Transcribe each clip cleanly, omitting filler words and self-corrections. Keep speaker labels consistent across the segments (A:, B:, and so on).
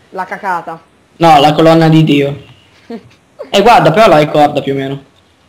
A: La cacata.
B: No, la colonna di Dio. E guarda, però la ricorda più o meno.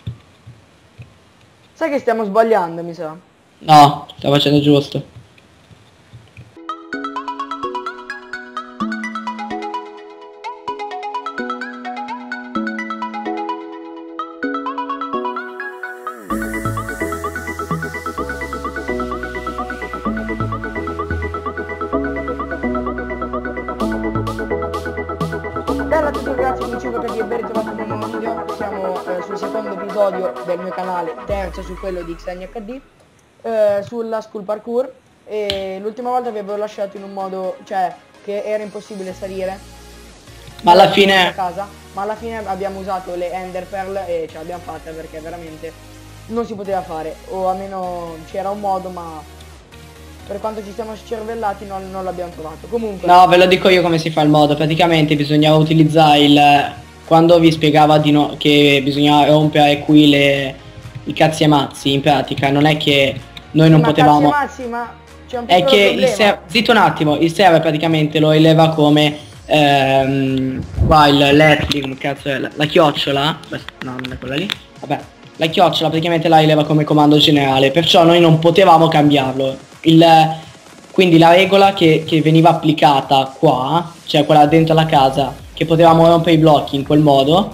A: Sai che stiamo sbagliando, mi sa.
B: No, sta facendo giusto.
A: Bella a tutti ragazzi, mi dicevo per ben ritrovati in un nuovo video. Siamo sul secondo episodio del mio canale, terzo su quello di XNHD, sulla School Parkour. E l'ultima volta vi avevo lasciato in un modo, cioè, che era impossibile salire.
B: Ma alla fine...
A: Ma alla fine abbiamo usato le Ender Pearl e ce l'abbiamo fatta perché veramente non si poteva fare. O almeno c'era un modo, ma per quanto ci siamo scervellati non l'abbiamo trovato. Comunque...
B: No, ve lo dico io come si fa il modo. Praticamente bisognava utilizzare il... Quando vi spiegava di no... che bisognava rompere qui i cazzi e mazzi, in pratica non è che noi non potevamo...
A: Cazzi e mazzi, ma c'è un
B: È
A: piccolo
B: che il
A: problema.
B: server... Zitto un attimo, il server praticamente lo eleva come... qua il let, come cazzo è? La chiocciola. Beh, no, non è quella lì. Vabbè. La chiocciola praticamente la eleva come comando generale, perciò noi non potevamo cambiarlo. Quindi la regola che veniva applicata qua, cioè quella dentro la casa, che potevamo rompere i blocchi in quel modo,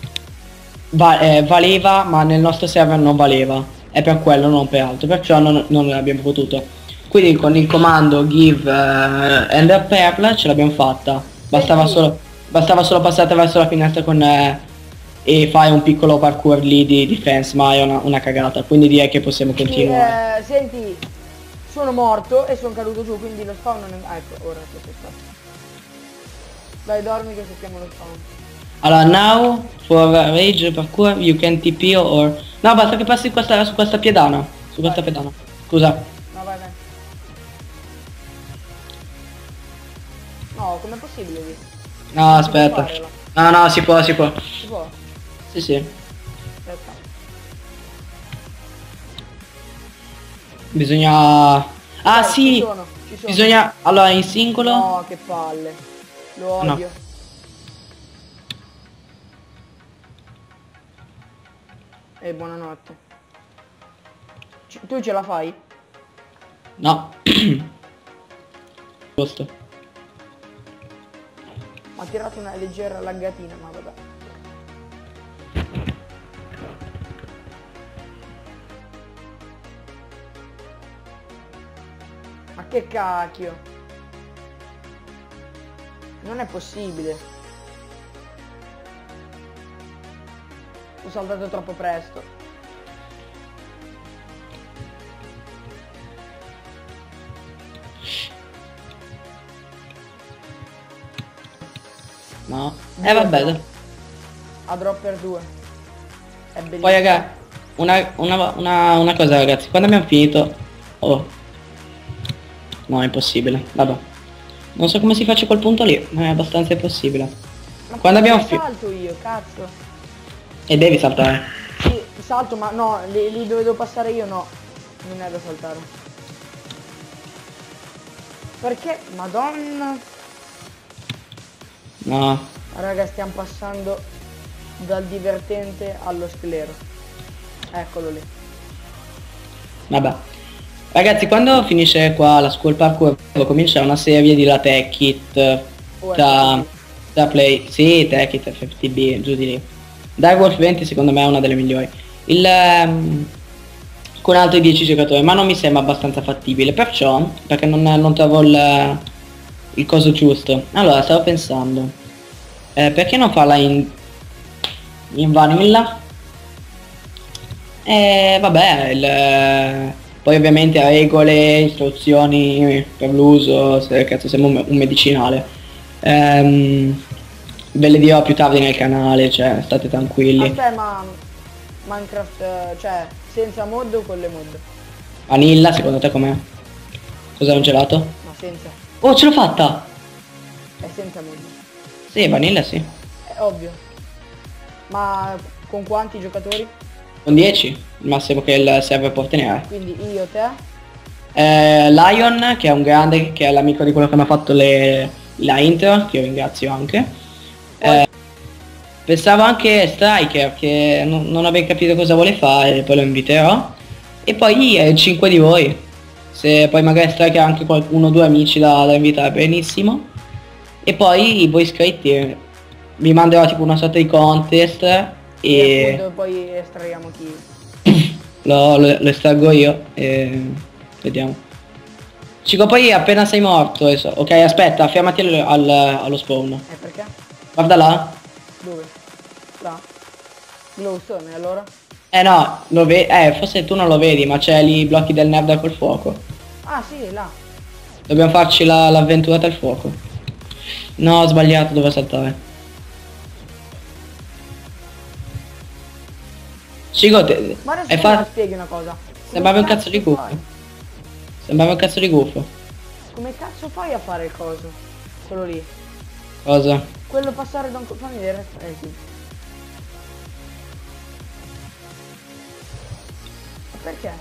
B: valeva, ma nel nostro server non valeva. È per quello, non per altro, perciò non abbiamo potuto. Quindi con il comando give ender pearl ce l'abbiamo fatta. Bastava solo passare attraverso la finestra con e fare un piccolo parkour lì di defense, ma è una cagata, quindi direi che possiamo continuare.
A: Senti, sono morto e sono caduto giù, quindi lo spawn non è... ecco, ora che sei stato. Dai, dormi che sappiamo lo spawn.
B: Allora, now for rage parkour you can TP or... No, basta che passi su questa pedana. Su questa pedana. Scusa.
A: No, vai. No, com'è possibile lì?
B: No, aspetta. No, si può.
A: Si può?
B: Sì.
A: Aspetta.
B: Bisogna... Ah, sì!
A: Ci sono.
B: Bisogna... Allora, in singolo...
A: No, che palle. Lo odio.
B: No.
A: E buonanotte. Tu ce la fai?
B: No. Giusto.
A: Ha tirato una leggera laggatina, ma vabbè. Ma che cacchio. Non è possibile. Ho saltato troppo presto.
B: No. Vabbè.
A: A drop per 2. È bellissimo.
B: Poi raga, una cosa ragazzi, quando abbiamo finito... Oh. No, è impossibile. Vabbè. Non so come si faccia quel punto lì, ma è abbastanza impossibile.
A: Ma
B: quando abbiamo finito...
A: salto io, cazzo.
B: E devi saltare.
A: Sì, salto, ma no, lì dove devo passare io no. Non è da saltare. Perché? Madonna.
B: No.
A: Raga, stiamo passando dal divertente allo sclero. Eccolo lì.
B: Vabbè. Ragazzi, quando finisce qua la School Parkour comincia una serie di la Tech Kit da Play. Sì, Tech Kit, FFTB, giù di lì. Dark Wolf 20 secondo me è una delle migliori. Con altri 10 giocatori, ma non mi sembra abbastanza fattibile, perciò, perché non trovo il coso giusto. Allora, stavo pensando, perché non farla in vanilla? Vabbè, poi ovviamente regole, istruzioni per l'uso, se cazzo sembra un medicinale. Ve le dirò più tardi nel canale, cioè state tranquilli.
A: Aspetta, ma Minecraft, cioè, senza mod o con le mod?
B: Vanilla, secondo te com'è? Cos'è un gelato?
A: Ma senza.
B: Oh, ce l'ho fatta!
A: È senza mod.
B: Sì, vanilla sì.
A: È ovvio. Ma con quanti giocatori?
B: Con 10, il massimo che il server può ottenere.
A: Quindi io, te?
B: Lion, che è un grande, che è l'amico di quello che mi ha fatto le la Inter, che io ringrazio anche.
A: Poi-
B: Pensavo anche Striker, che non avevo capito cosa vuole fare, poi lo inviterò. E poi 5 di voi. Se poi magari Striker ha anche qualcuno o due amici da invitare, benissimo. E poi voi iscritti. Vi manderò tipo una sorta di contest
A: E
B: e
A: appunto poi estraiamo chi.
B: lo estraggo io e vediamo. Cico, poi appena sei morto, ok, aspetta, fermati allo spawn.
A: Perché?
B: Guarda là.
A: Dove? Là? Glowstone allora?
B: Eh no, lo vedi, forse tu non lo vedi, ma c'è lì i blocchi del Nether col fuoco.
A: Ah sì, là.
B: Dobbiamo farci l'avventura del fuoco. No, ho sbagliato, dovevo saltare. Cico,
A: Ma adesso
B: hai
A: tu mi
B: fatto...
A: spieghi una cosa.
B: Sembrava un
A: Come
B: cazzo di
A: fai?
B: gufo. Sembrava un cazzo di gufo.
A: Come cazzo fai a fare il coso? Quello lì.
B: Cosa?
A: Quello passare da un... Fammi vedere. Sì. Ma perché?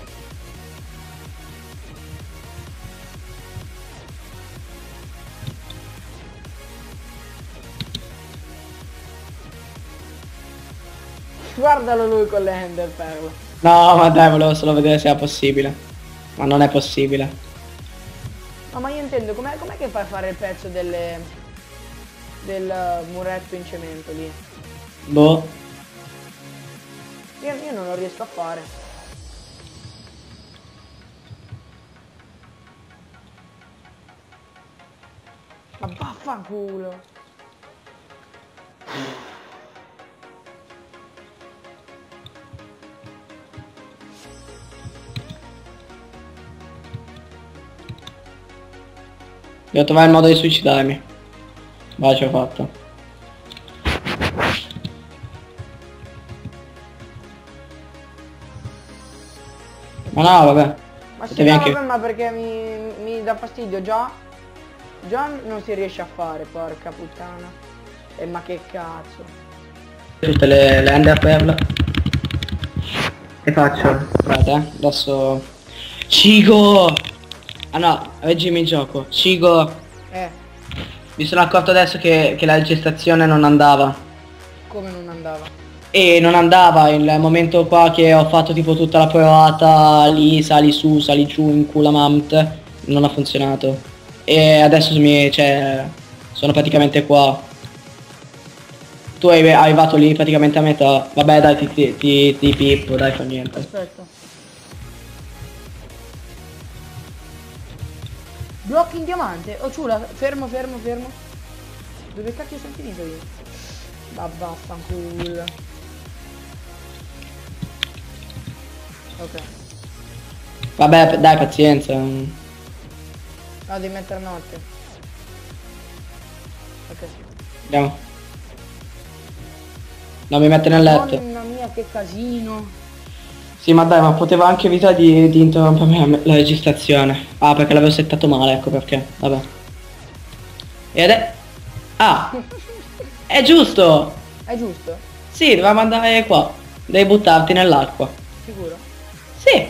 A: Guardalo lui con le Ender Pearl.
B: No, ma dai, volevo solo vedere se era possibile. Ma non è possibile.
A: No, ma io intendo, com'è che fai a fare il pezzo del muretto in cemento lì?
B: Boh.
A: Io non lo riesco a fare. Ma vaffanculo.
B: Devo trovare il modo di suicidarmi. Vai, ce l'ho fatto. Ma no, vabbè.
A: Ma sì,
B: Potevi
A: no,
B: anche...
A: vabbè, ma perché mi dà fastidio già. Già non si riesce a fare, porca puttana. E ma che cazzo.
B: Tutte le ender pearl. Che faccio? Aspetta, adesso... Cigo! Ah no, reggimi il gioco. Cigo! Mi sono accorto adesso che la registrazione non andava.
A: Come non andava?
B: E non andava il momento qua che ho fatto tipo tutta la provata, lì sali su, sali giù in Kulamant, non ha funzionato. E adesso cioè, sono praticamente qua. Tu hai arrivato lì praticamente a metà. Vabbè dai, ti pippo, dai, fa niente.
A: Aspetta. Blocchi in diamante? Oh ciula, fermo. Dove cacchio sono finito io? Ma vaffanculo. Ok.
B: Vabbè, dai, pazienza.
A: No, devi mettere notte. Ok.
B: Andiamo. Non mi mette nel letto.
A: Mamma mia, che casino.
B: Sì, ma dai, ma poteva anche evitare di interrompermi la registrazione. Ah, perché l'avevo settato male, ecco perché. Vabbè. Ed è... Ah! È giusto!
A: È giusto?
B: Sì, dovevamo andare qua. Devi buttarti nell'acqua.
A: Sicuro?
B: Sì!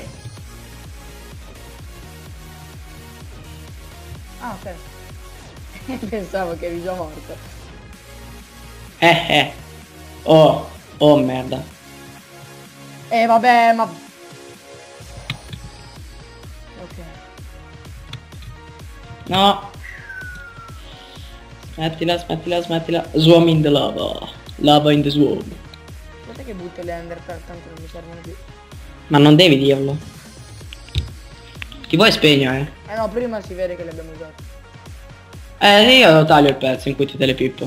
A: Ah, ok. Pensavo che eri già morto.
B: Oh, merda.
A: Vabbè, ma... Ok.
B: No! Smettila. Swam in the lava. Lava in the swamp.
A: Guarda che butto le ender per tanto non mi servono più.
B: Ma non devi dirlo. Ti vuoi spegnere?
A: No, prima si vede che le abbiamo usate.
B: Io lo taglio il pezzo in cui ti te le pippo.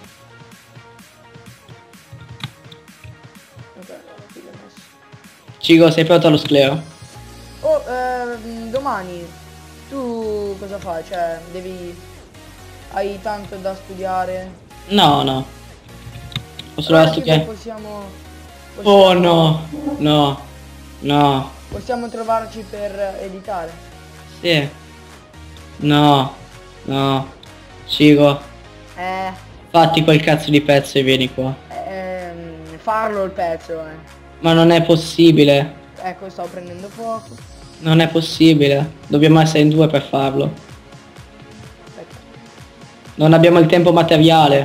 A: Ok, qui l'ho messo.
B: Cigo, sei pronto allo sclero?
A: Oh, domani tu cosa fai? Cioè, hai tanto da studiare?
B: No. Ho solo da
A: Allora, tipo,
B: studiare. Oh no.
A: Possiamo trovarci per editare.
B: Sì. No. Cigo, fatti quel cazzo di pezzo e vieni qua.
A: Farlo il pezzo,
B: Ma non è possibile.
A: Ecco, sto prendendo fuoco.
B: Non è possibile. Dobbiamo essere in due per farlo.
A: Aspetta.
B: Non abbiamo il tempo materiale.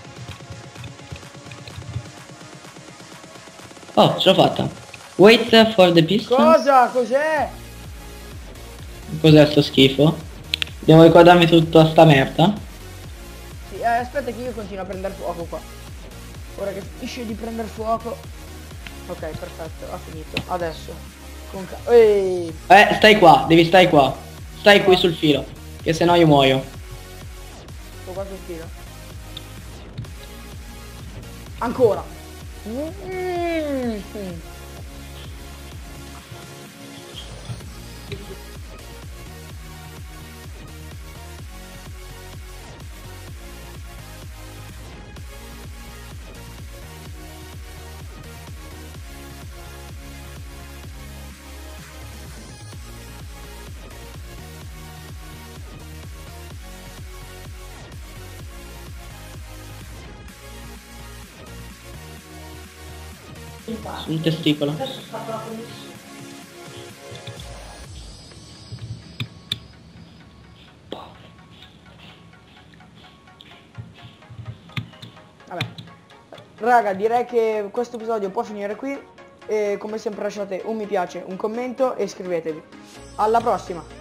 B: Oh, ce l'ho fatta. Wait for the piston.
A: Cosa? Cos'è?
B: Cos'è sto schifo? Devo ricordarmi tutta sta merda.
A: Sì, aspetta che io continuo a prendere fuoco qua. Ora che finisce di prendere fuoco. Ok, perfetto, ha finito. Adesso. Ehi!
B: Stai qua, devi stare qua. Stai qui sul filo. Che se no io muoio.
A: Sto qua sul filo. Ancora.
B: Sul testicolo.
A: Vabbè. Raga, direi che questo episodio può finire qui. E come sempre lasciate un mi piace, un commento e iscrivetevi. Alla prossima!